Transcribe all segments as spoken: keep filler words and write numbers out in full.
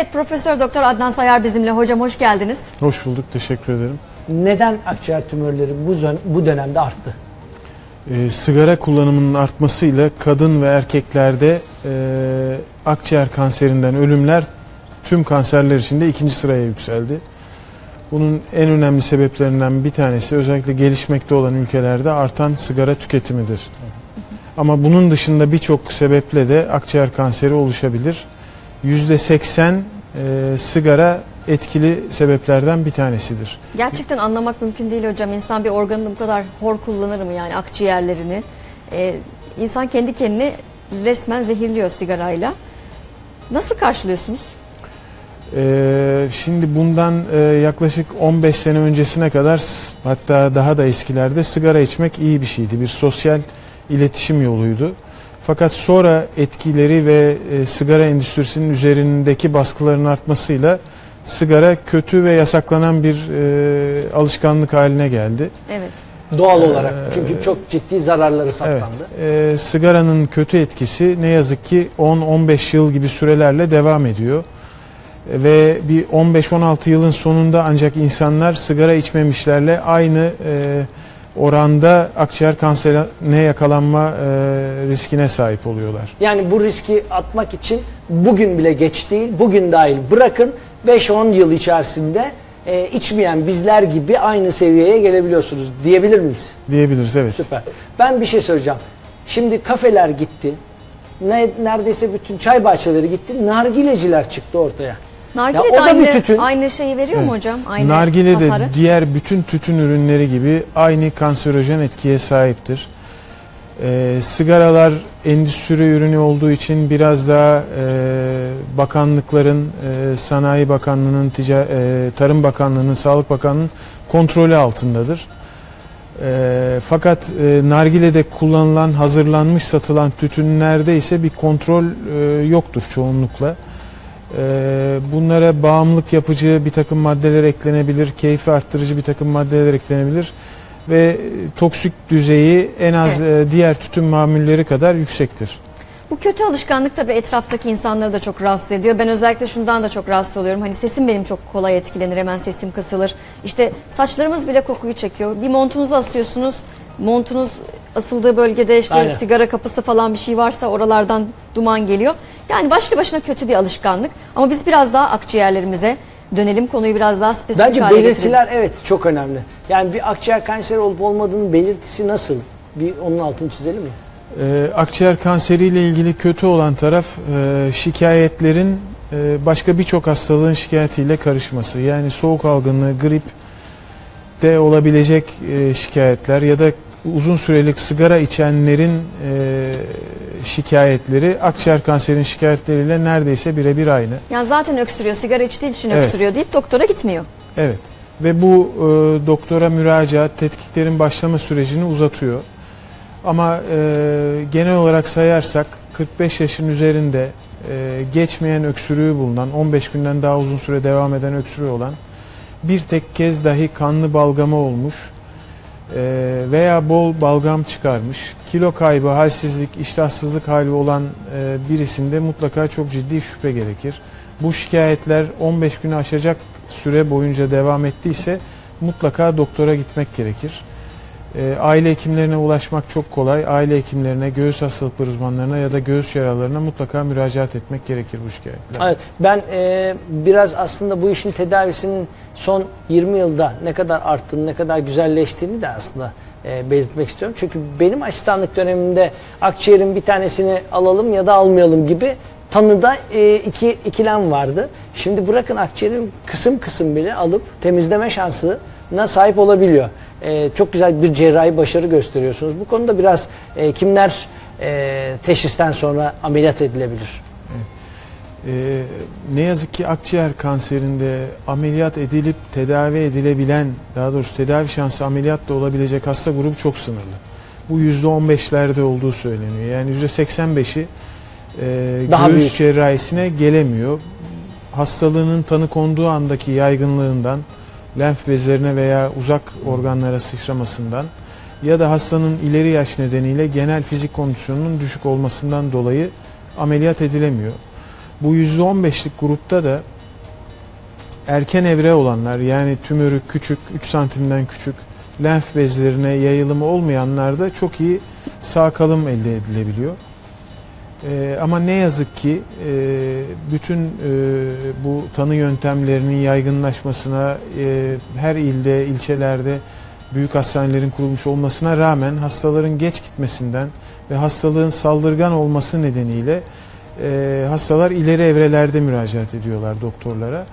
Evet, Profesör Doktor Adnan Sayar bizimle. Hocam hoş geldiniz. Hoş bulduk, teşekkür ederim. Neden akciğer tümörleri bu, bu dönemde arttı? Ee, sigara kullanımının artmasıyla kadın ve erkeklerde e, akciğer kanserinden ölümler tüm kanserler içinde ikinci sıraya yükseldi. Bunun en önemli sebeplerinden bir tanesi özellikle gelişmekte olan ülkelerde artan sigara tüketimidir. Ama bunun dışında birçok sebeple de akciğer kanseri oluşabilir. yüzde seksen e, sigara etkili sebeplerden bir tanesidir. Gerçekten anlamak mümkün değil hocam. İnsan bir organını bu kadar hor kullanır mı, yani akciğerlerini? Ee, insan kendi kendini resmen zehirliyor sigarayla. Nasıl karşılıyorsunuz? Ee, şimdi bundan e, yaklaşık on beş sene öncesine kadar, hatta daha da eskilerde sigara içmek iyi bir şeydi. Bir sosyal iletişim yoluydu. Fakat sonra etkileri ve e, sigara endüstrisinin üzerindeki baskıların artmasıyla sigara kötü ve yasaklanan bir e, alışkanlık haline geldi. Evet. Doğal olarak. Çünkü çok ciddi zararları saptandı. Evet. E, sigaranın kötü etkisi ne yazık ki on on beş yıl gibi sürelerle devam ediyor. E, ve bir on beş on altı yılın sonunda ancak insanlar sigara içmemişlerle aynı e, oranda akciğer kanserine yakalanma e, riskine sahip oluyorlar. Yani bu riski atmak için bugün bile geç değil, bugün dahil bırakın beş on yıl içerisinde e, içmeyen bizler gibi aynı seviyeye gelebiliyorsunuz diyebilir miyiz? Diyebiliriz, evet. Süper. Ben bir şey söyleyeceğim. Şimdi kafeler gitti, ne, neredeyse bütün çay bahçeleri gitti, nargileciler çıktı ortaya. Nargile ya de aynı, tütün. aynı şeyi veriyor evet. mu hocam? Aynı Nargile de hasarı. diğer bütün tütün ürünleri gibi aynı kanserojen etkiye sahiptir. Ee, sigaralar endüstri ürünü olduğu için biraz daha e, bakanlıkların, e, Sanayi Bakanlığı'nın, Tica e, Tarım Bakanlığı'nın, Sağlık Bakanlığı'nın kontrolü altındadır. E, fakat e, nargilede kullanılan, hazırlanmış satılan tütünlerde ise bir kontrol e, yoktur çoğunlukla. Bunlara bağımlılık yapıcı bir takım maddeler eklenebilir, keyfi arttırıcı bir takım maddeler eklenebilir ve toksik düzeyi en az evet. diğer tütün mamulleri kadar yüksektir. Bu kötü alışkanlık tabii etraftaki insanları da çok rahatsız ediyor. Ben özellikle şundan da çok rahatsız oluyorum. Hani sesim benim çok kolay etkilenir, hemen sesim kısılır. İşte saçlarımız bile kokuyu çekiyor. Bir montunuzu asıyorsunuz, montunuz asıldığı bölgede işte Aynen. sigara kapısı falan bir şey varsa oralardan duman geliyor. Yani başlı başına kötü bir alışkanlık. Ama biz biraz daha akciğerlerimize dönelim, konuyu biraz daha spesifik Bence hale belirtiler getirelim. Evet çok önemli. Yani bir akciğer kanseri olup olmadığının belirtisi nasıl? Bir onun altını çizelim mi? Ee, akciğer kanseriyle ilgili kötü olan taraf e, şikayetlerin e, başka birçok hastalığın şikayetiyle karışması. Yani soğuk algınlığı, grip de olabilecek e, şikayetler ya da uzun sürelik sigara içenlerin e, şikayetleri akciğer kanserinin şikayetleriyle neredeyse birebir aynı. Yani zaten öksürüyor, sigara içtiği için evet. öksürüyor deyip doktora gitmiyor. Evet ve bu e, doktora müracaat, tetkiklerin başlama sürecini uzatıyor. Ama e, genel olarak sayarsak kırk beş yaşın üzerinde e, geçmeyen öksürüğü bulunan, on beş günden daha uzun süre devam eden öksürüğü olan, bir tek kez dahi kanlı balgama olmuş veya bol balgam çıkarmış, kilo kaybı, halsizlik, iştahsızlık hali olan birisinde mutlaka çok ciddi şüphe gerekir. Bu şikayetler on beş günü aşacak süre boyunca devam ettiyse mutlaka doktora gitmek gerekir. Aile hekimlerine ulaşmak çok kolay. Aile hekimlerine, göğüs hastalıkları uzmanlarına ya da göğüs yaralarına mutlaka müracaat etmek gerekir bu şikayetler. Evet, ben e, biraz aslında bu işin tedavisinin son yirmi yılda ne kadar arttığını, ne kadar güzelleştiğini de aslında e, belirtmek istiyorum. Çünkü benim asistanlık dönemimde akciğerin bir tanesini alalım ya da almayalım gibi tanıda e, iki ikilem vardı. Şimdi bırakın akciğerin kısım kısım bile alıp temizleme şansına sahip olabiliyor. Ee, çok güzel bir cerrahi başarı gösteriyorsunuz. Bu konuda biraz e, kimler e, teşhisten sonra ameliyat edilebilir? Evet. Ee, ne yazık ki akciğer kanserinde ameliyat edilip tedavi edilebilen, daha doğrusu tedavi şansı ameliyat da olabilecek hasta grubu çok sınırlı. Bu yüzde on beşlerde olduğu söyleniyor. Yani yüzde seksen beşi e, göğüs büyük. cerrahisine gelemiyor. Hastalığının tanı konduğu andaki yaygınlığından, lenf bezlerine veya uzak organlara sıçramasından ya da hastanın ileri yaş nedeniyle genel fizik kondisyonunun düşük olmasından dolayı ameliyat edilemiyor. Bu yüzde on beşlik grupta da erken evre olanlar, yani tümörü küçük, üç santimden küçük, lenf bezlerine yayılımı olmayanlarda çok iyi sağ kalım elde edilebiliyor. Ee, ama ne yazık ki e, bütün e, bu tanı yöntemlerinin yaygınlaşmasına, e, her ilde, ilçelerde büyük hastanelerin kurulmuş olmasına rağmen hastaların geç gitmesinden ve hastalığın saldırgan olması nedeniyle e, hastalar ileri evrelerde müracaat ediyorlar doktorlara.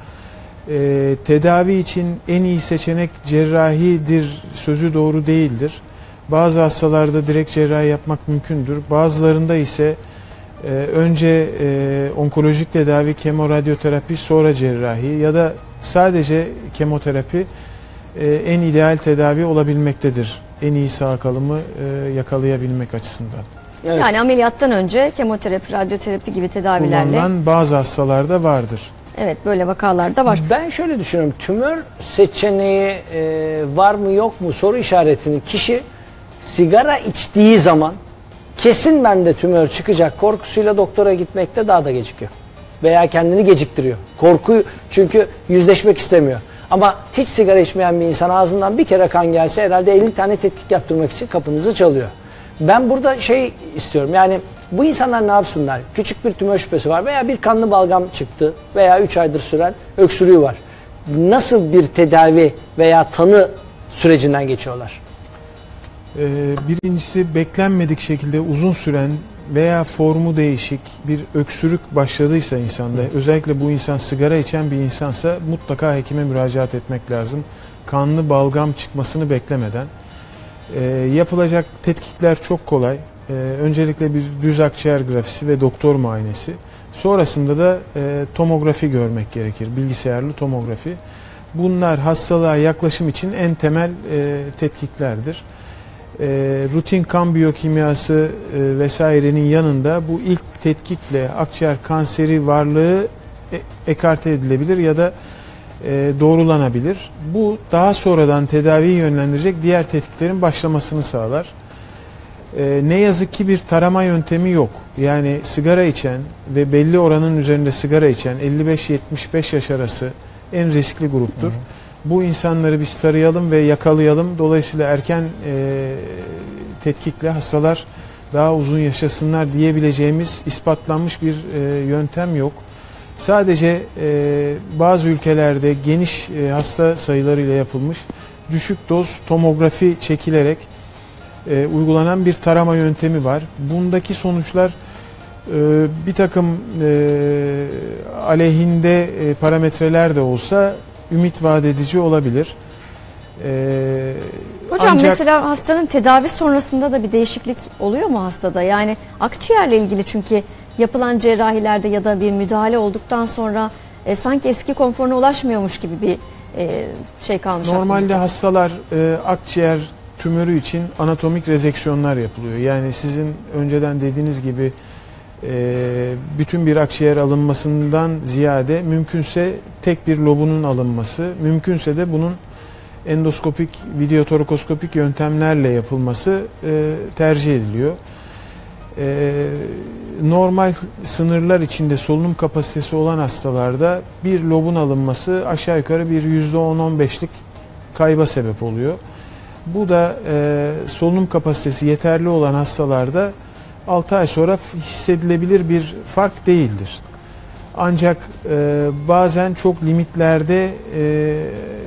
E, tedavi için en iyi seçenek cerrahidir sözü doğru değildir. Bazı hastalarda direkt cerrahi yapmak mümkündür. Bazılarında ise e, önce e, onkolojik tedavi, kemoradyoterapi, sonra cerrahi ya da sadece kemoterapi e, en ideal tedavi olabilmektedir. En iyi sağ kalımı e, yakalayabilmek açısından. Evet. Yani ameliyattan önce kemoterapi, radyoterapi gibi tedavilerle. Kullanılan bazı hastalarda vardır. Evet, böyle vakalar da var. Ben şöyle düşünüyorum. Tümör seçeneği e, var mı yok mu soru işaretini kişi sigara içtiği zaman kesin bende tümör çıkacak korkusuyla doktora gitmekte daha da gecikiyor. Veya kendini geciktiriyor. Korkuyu çünkü yüzleşmek istemiyor. Ama hiç sigara içmeyen bir insan ağzından bir kere kan gelse herhalde elli tane tetkik yaptırmak için kapınızı çalıyor. Ben burada şey istiyorum, yani bu insanlar ne yapsınlar? Küçük bir tümör şüphesi var veya bir kanlı balgam çıktı veya üç aydır süren öksürüğü var. Nasıl bir tedavi veya tanı sürecinden geçiyorlar? Ee, birincisi, beklenmedik şekilde uzun süren veya formu değişik bir öksürük başladıysa insanda, özellikle bu insan sigara içen bir insansa mutlaka hekime müracaat etmek lazım. Kanlı balgam çıkmasını beklemeden. Ee, yapılacak tetkikler çok kolay. Ee, öncelikle bir düz akciğer grafisi ve doktor muayenesi. Sonrasında da e, tomografi görmek gerekir. Bilgisayarlı tomografi. Bunlar hastalığa yaklaşım için en temel e, tetkiklerdir. E, rutin kan biyokimyası e, vesairenin yanında bu ilk tetkikle akciğer kanseri varlığı e, ekarte edilebilir ya da e, doğrulanabilir. Bu daha sonradan tedaviyi yönlendirecek diğer tetkiklerin başlamasını sağlar. E, ne yazık ki bir tarama yöntemi yok. Yani sigara içen ve belli oranın üzerinde sigara içen elli beş yetmiş beş yaş arası en riskli gruptur. Hı hı. Bu insanları biz tarayalım ve yakalayalım. Dolayısıyla erken e, tetkikle hastalar daha uzun yaşasınlar diyebileceğimiz ispatlanmış bir e, yöntem yok. Sadece e, bazı ülkelerde geniş e, hasta sayılarıyla yapılmış düşük doz tomografi çekilerek e, uygulanan bir tarama yöntemi var. Bundaki sonuçlar e, bir takım e, aleyhinde e, parametreler de olsa ümit vaat edici olabilir. Ee, Hocam ancak, mesela hastanın tedavi sonrasında da bir değişiklik oluyor mu hastada? Yani akciğerle ilgili, çünkü yapılan cerrahilerde ya da bir müdahale olduktan sonra e, sanki eski konforuna ulaşmıyormuş gibi bir e, şey kalmış normalde aklımızda. hastalar e, akciğer tümörü için anatomik rezeksiyonlar yapılıyor. Yani sizin önceden dediğiniz gibi e, bütün bir akciğer alınmasından ziyade mümkünse tek bir lobunun alınması, mümkünse de bunun endoskopik, videotorokoskopik yöntemlerle yapılması e, tercih ediliyor. E, normal sınırlar içinde solunum kapasitesi olan hastalarda bir lobun alınması aşağı yukarı bir yüzde on on beşlik kayba sebep oluyor. Bu da e, solunum kapasitesi yeterli olan hastalarda altı ay sonra hissedilebilir bir fark değildir. Ancak e, bazen çok limitlerde e,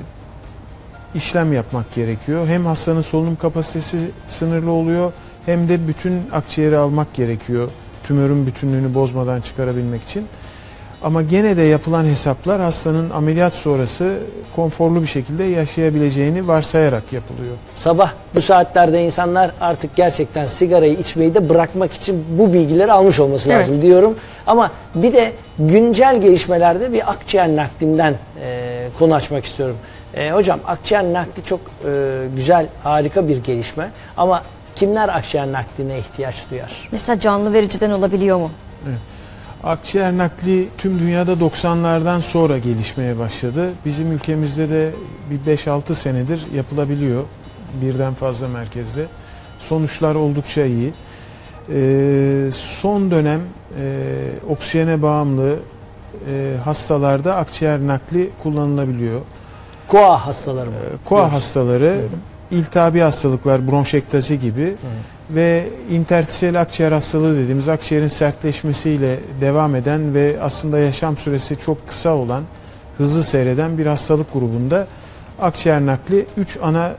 işlem yapmak gerekiyor. Hem hastanın solunum kapasitesi sınırlı oluyor, hem de bütün akciğeri almak gerekiyor tümörün bütünlüğünü bozmadan çıkarabilmek için. Ama gene de yapılan hesaplar hastanın ameliyat sonrası konforlu bir şekilde yaşayabileceğini varsayarak yapılıyor. Sabah bu saatlerde insanlar artık gerçekten sigarayı içmeyi de bırakmak için bu bilgileri almış olması lazım, evet, diyorum. Ama bir de güncel gelişmelerde bir akciğer naklinden e, konu açmak istiyorum. E, hocam, akciğer nakli çok e, güzel, harika bir gelişme. Ama kimler akciğer nakline ihtiyaç duyar? Mesela canlı vericiden olabiliyor mu? Evet. Akciğer nakli tüm dünyada doksanlardan sonra gelişmeye başladı. Bizim ülkemizde de bir beş altı senedir yapılabiliyor birden fazla merkezde. Sonuçlar oldukça iyi. Ee, son dönem e, oksijene bağımlı e, hastalarda akciğer nakli kullanılabiliyor. Koa hastaları mı? E, Koa Diyoruz. hastaları, iltihabi hastalıklar, bronşektazi gibi Hı. ve interstisyal akciğer hastalığı dediğimiz akciğerin sertleşmesiyle devam eden ve aslında yaşam süresi çok kısa olan, hızlı seyreden bir hastalık grubunda akciğer nakli üç ana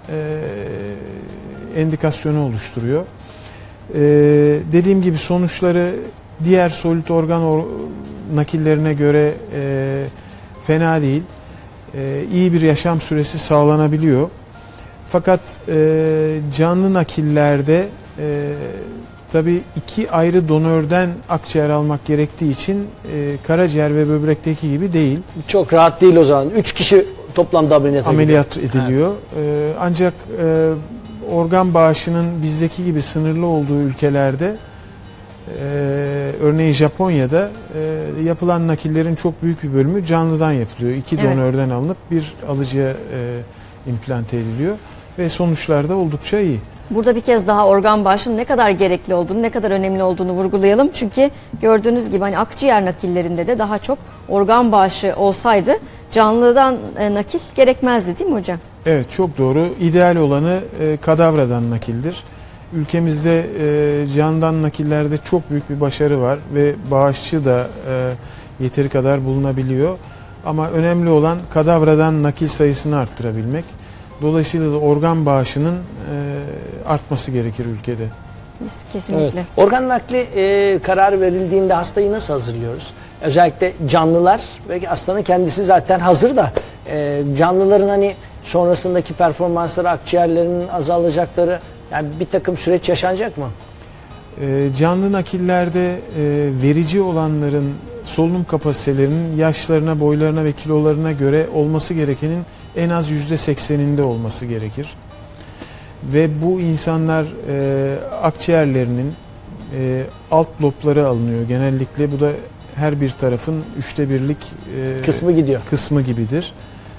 e, endikasyonu oluşturuyor. E, dediğim gibi sonuçları diğer solit organ or nakillerine göre e, fena değil. E, iyi bir yaşam süresi sağlanabiliyor. Fakat e, canlı nakillerde e, tabii iki ayrı donörden akciğer almak gerektiği için e, karaciğer ve böbrekteki gibi değil. Çok rahat değil o zaman. Üç kişi toplamda ameliyata Ameliyat gidiyor. ediliyor. E, ancak e, organ bağışının bizdeki gibi sınırlı olduğu ülkelerde, e, örneğin Japonya'da e, yapılan nakillerin çok büyük bir bölümü canlıdan yapılıyor. İki Evet. donörden alınıp bir alıcıya e, implante ediliyor ve sonuçlar da oldukça iyi. Burada bir kez daha organ bağışının ne kadar gerekli olduğunu, ne kadar önemli olduğunu vurgulayalım. Çünkü gördüğünüz gibi hani akciğer nakillerinde de daha çok organ bağışı olsaydı canlıdan e, nakil gerekmezdi, değil mi hocam? Evet, çok doğru. İdeal olanı e, kadavradan nakildir. Ülkemizde e, candan nakillerde çok büyük bir başarı var ve bağışçı da e, yeteri kadar bulunabiliyor. Ama önemli olan kadavradan nakil sayısını arttırabilmek. Dolayısıyla da organ bağışının e, artması gerekir ülkede. Kesinlikle. Evet. Organ nakli e, kararı verildiğinde hastayı nasıl hazırlıyoruz? Özellikle canlılar, belki hastanın kendisi zaten hazır da e, canlıların hani sonrasındaki performansları, akciğerlerinin azalacakları, yani bir takım süreç yaşanacak mı? E, canlı nakillerde e, verici olanların solunum kapasitelerinin yaşlarına, boylarına ve kilolarına göre olması gerekenin en az yüzde sekseninde olması gerekir. Ve bu insanlar e, akciğerlerinin e, alt lobları alınıyor genellikle. Bu da her bir tarafın üçte birlik e, Kısmı gidiyor. kısmı gibidir.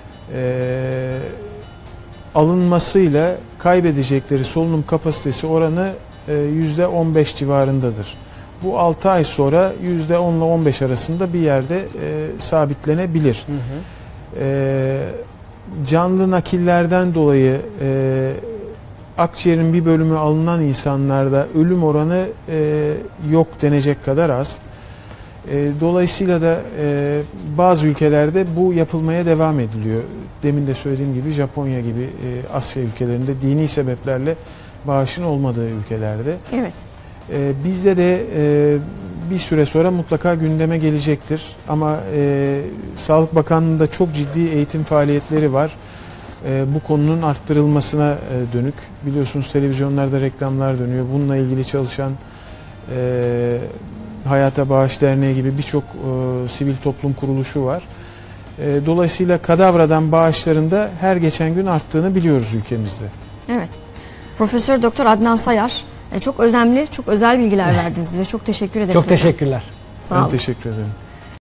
E, alınmasıyla kaybedecekleri solunum kapasitesi oranı e, yüzde on beş civarındadır. Bu altı ay sonra yüzde on ile on beş arasında bir yerde e, sabitlenebilir. Hı hı. E, canlı nakillerden dolayı e, akciğerin bir bölümü alınan insanlarda ölüm oranı e, yok denecek kadar az. E, dolayısıyla da e, bazı ülkelerde bu yapılmaya devam ediliyor. Demin de söylediğim gibi Japonya gibi e, Asya ülkelerinde dini sebeplerle bağışın olmadığı ülkelerde. Evet. E, bizde de e, bir süre sonra mutlaka gündeme gelecektir. Ama e, Sağlık Bakanlığı'nda çok ciddi eğitim faaliyetleri var. E, bu konunun arttırılmasına e, dönük. Biliyorsunuz televizyonlarda reklamlar dönüyor. Bununla ilgili çalışan e, Hayata Bağış Derneği gibi birçok e, sivil toplum kuruluşu var. E, dolayısıyla kadavradan bağışlarında her geçen gün arttığını biliyoruz ülkemizde. Evet. Profesör Doktor Adnan Sayar, e, çok önemli, çok özel bilgiler verdiniz bize. Çok teşekkür ederiz. Çok hocam. teşekkürler. Sağ Ben olun. teşekkür ederim.